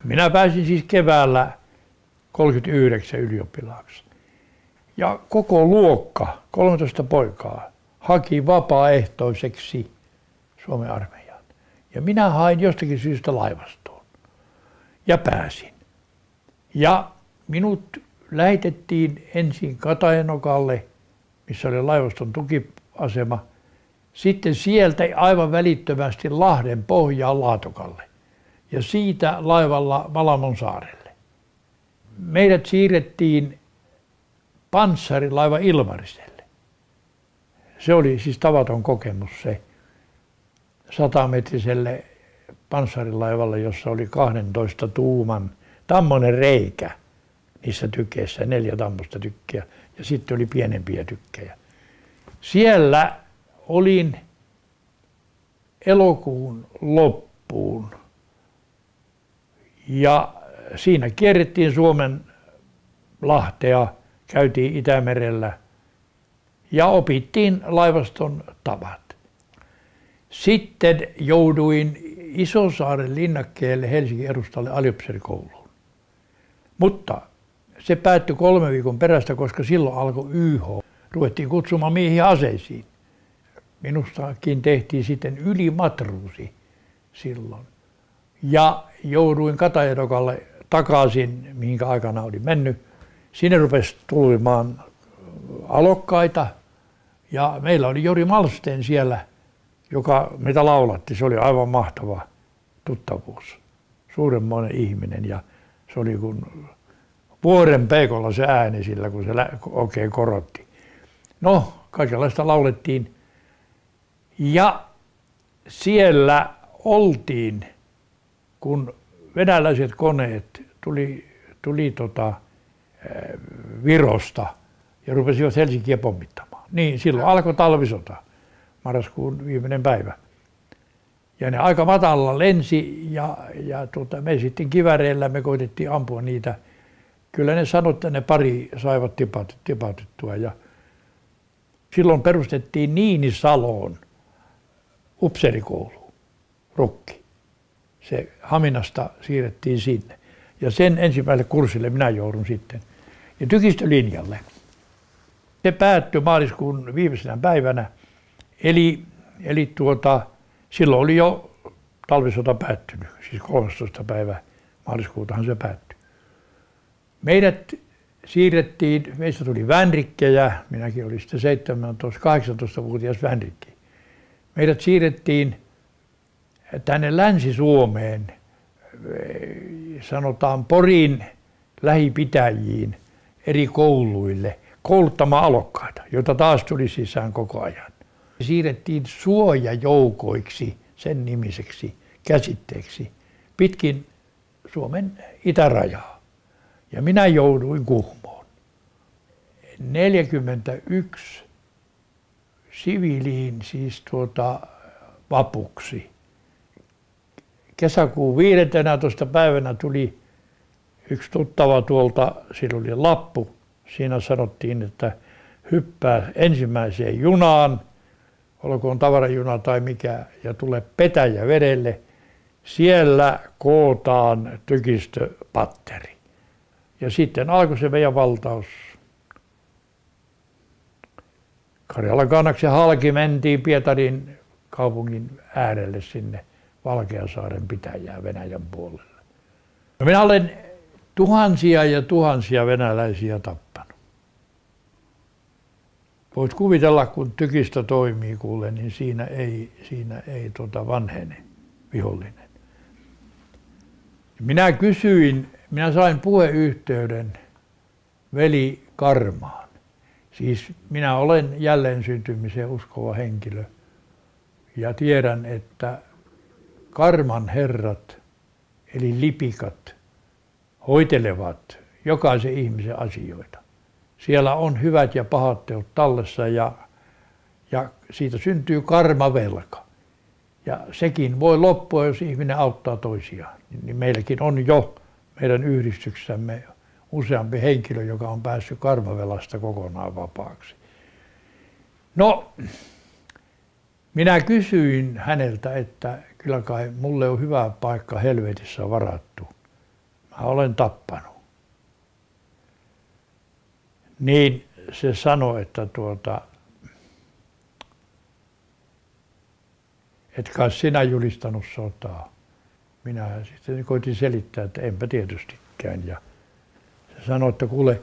Minä pääsin siis keväällä 39 ylioppilaaksi. Ja koko luokka, 13 poikaa, haki vapaaehtoiseksi Suomen armeijaan. Ja minä hain jostakin syystä laivastoon. Ja pääsin. Ja minut lähetettiin ensin Katajanokalle, missä oli laivaston tukiasema. Sitten sieltä aivan välittömästi Lahden pohjaan Laatokalle. Ja siitä laivalla Valamon saarelle. Meidät siirrettiin panssarilaiva Ilmariselle. Se oli siis tavaton kokemus se 100-metriselle panssarilaivalle, jossa oli 12 tuuman tammonen reikä niissä tykeissä, 4 tammoista tykkiä ja sitten oli pienempiä tykkejä. Siellä olin elokuun loppuun ja siinä kierrettiin Suomen lahtea, käytiin Itämerellä ja opittiin laivaston tavat. Sitten jouduin Isosaaren linnakkeelle Helsingin edustalle aliupseerikouluun. Mutta se päättyi 3 viikon perästä, koska silloin alkoi YH. Ruvettiin kutsumaan miehiä aseisiin. Minustakin tehtiin sitten ylimatruusi silloin. Ja jouduin Katajanokalle takaisin, mihinkä aikana olin mennyt. Sinne rupesi tulemaan alokkaita ja meillä oli Jori Malmsten siellä, joka meitä laulatti. Se oli aivan mahtava tuttavuus. Suuremmoinen ihminen ja se oli kuin vuoren peikolla se ääni sillä, kun se oikein korotti. No, kaikenlaista laulettiin. Ja siellä oltiin, kun venäläiset koneet tuli Virosta ja rupesivat Helsinkiä pommittamaan. Niin silloin alkoi talvisota, marraskuun viimeinen päivä. Ja ne aika matalalla lensi ja me sitten kiväreillä me koitettiin ampua niitä. Kyllä ne sanoi, että ne pari saivat tipatettua. Ja silloin perustettiin Niinisaloon upseerikoulu, rukki. Se Haminasta siirrettiin sinne. Ja sen ensimmäiselle kurssille minä joudun sitten. Ja tykistölinjalle. Se päättyi maaliskuun viimeisenä päivänä. Eli silloin oli jo talvisota päättynyt. Siis 13. päivä maaliskuutahan se päättyi. Meidät siirrettiin, meistä tuli vänrikkejä. Minäkin olin sitten 17-18-vuotias vänrikki. Meidät siirrettiin tänne Länsi-Suomeen, sanotaan Porin lähipitäjiin eri kouluille kouluttamaan alokkaita, joita taas tuli sisään koko ajan. Siirrettiin suojajoukoiksi, sen nimiseksi käsitteeksi, pitkin Suomen itärajaa. Ja minä jouduin Kuhmoon. 41 siviiliin, siis vapuksi. Kesäkuun 15. päivänä tuli yksi tuttava tuolta, sillä oli lappu. Siinä sanottiin, että hyppää ensimmäiseen junaan, olkoon tavarajuna tai mikä, ja tule Petäjävedelle. Siellä kootaan tykistöpatteri. Ja sitten alkoi se meidän valtaus. Karjalan-Kannaksen halki mentiin Pietarin kaupungin äärelle sinne Valkeasaaren pitäjään Venäjän puolelle. No minä olen tuhansia ja tuhansia venäläisiä tappanut. Voit kuvitella, kun tykistö toimii kuule, niin siinä ei vanhene vihollinen. Minä sain puheyhteyden veli Karmaan. Siis minä olen jälleen syntymiseen uskova henkilö ja tiedän, että Karman herrat eli lipikat hoitelevat jokaisen ihmisen asioita. Siellä on hyvät ja pahat teot tallessa ja siitä syntyy karmavelka. Ja sekin voi loppua, jos ihminen auttaa toisiaan. Niin meilläkin on jo meidän yhdistyksessämme useampi henkilö, joka on päässyt karmavelasta kokonaan vapaaksi. No, minä kysyin häneltä, että kyllä kai mulle on hyvä paikka helvetissä varattu. mä olen tappanut. Niin se sanoi, että et kai sinä julistanut sotaa. Minä sitten koitin selittää, että enpä tietystikään. Ja se sanoi, että kuule,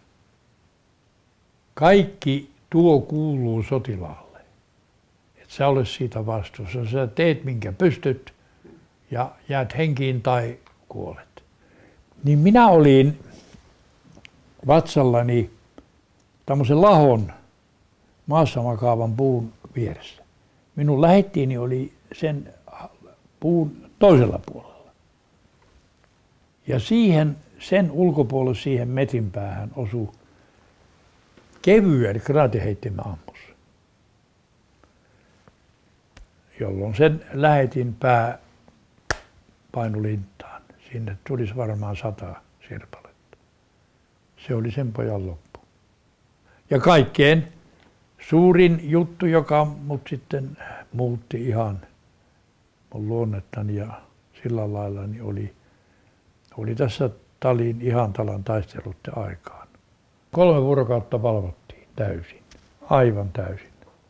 kaikki tuo kuuluu sotilaalle. Et sä ole siitä vastuussa. Sä teet minkä pystyt ja jäät henkiin tai kuolet. Niin minä olin vatsallani tämmöisen lahon maassa makaavan puun vieressä. Minun lähettiini oli sen puun toisella puolella. Ja sen ulkopuolelle siihen metin päähän osui kevyen kraatiheittimen ampus, jolloin sen lähetin pää painui lintaan. Sinne tulisi varmaan 100 sirpaletta. Se oli sen pojan loppu. Ja kaikkein suurin juttu, joka mut sitten muutti ihan mun luonnettani ja sillä lailla, niin oli tässä Talin Ihantalan taisteluiden aikaan. 3 vuorokautta valvottiin täysin, aivan täysin.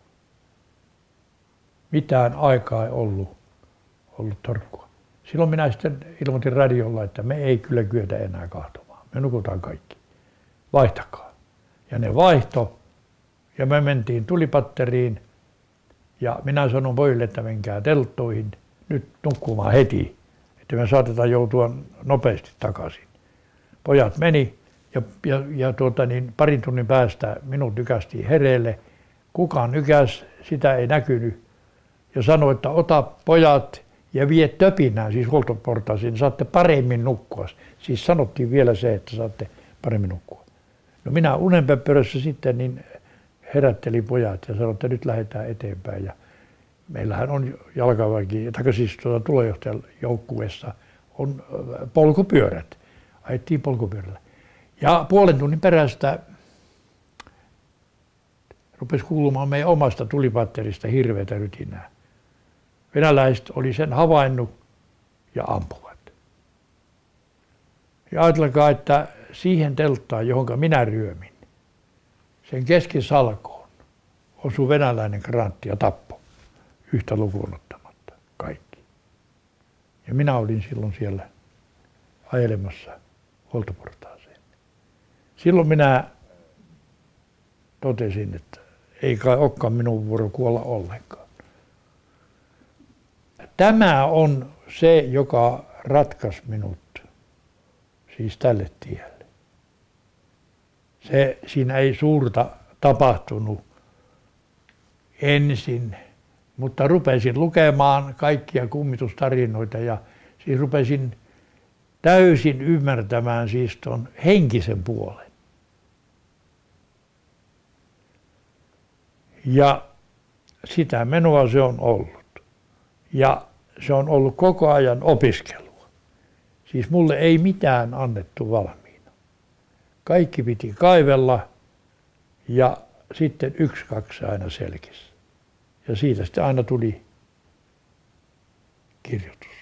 Mitään aikaa ei ollut torkkua. Silloin minä sitten ilmoitin radiolla, että me ei kyllä kyetä enää kahtomaan. Me nukutaan kaikki. Vaihtakaa. Ja ne vaihto. Ja me mentiin tulipatteriin. Ja minä sanon pojille, että menkää telttoihin nyt nukkumaan heti. Että me saatetaan joutua nopeasti takaisin. Pojat meni ja parin tunnin päästä minut nykästiin hereille. Kuka nykäs, sitä ei näkynyt. Ja sanoi, että ota pojat ja vie töpinään, siis huoltoportaisiin, niin saatte paremmin nukkua. Siis sanottiin vielä se, että saatte paremmin nukkua. No minä unenpöppörössä sitten niin herättelin pojat ja sanoin, että nyt lähdetään eteenpäin. Ja meillähän on jalkaväki, tai siis tulojohtajan joukkueessa on polkupyörät. Ajettiin polkupyörällä. Ja puolen tunnin perästä rupesi kuulumaan meidän omasta tulipatterista hirveätä rytinää. Venäläiset oli sen havainnut ja ampuvat. Ja ajatelkaa, että siihen telttaan, johon minä ryömin, sen keskisalkoon osui venäläinen granatti ja tappoi, yhtä lukuun ottamatta kaikki. Ja minä olin silloin siellä ajelemassa huoltoportaaseen. Silloin minä totesin, että ei kai olekaan minun vuoro kuolla ollenkaan. Tämä on se, joka ratkaisi minut siis tälle tielle. Siinä ei suurta tapahtunut ensin, mutta rupesin lukemaan kaikkia kummitustarinoita ja siis rupesin täysin ymmärtämään siis ton henkisen puolen. Ja sitä menoa se on ollut. Ja se on ollut koko ajan opiskelua. Siis mulle ei mitään annettu valmiina. Kaikki piti kaivella ja sitten 1-2 aina selkisi. Ja siitä sitten aina tuli kirjoitus.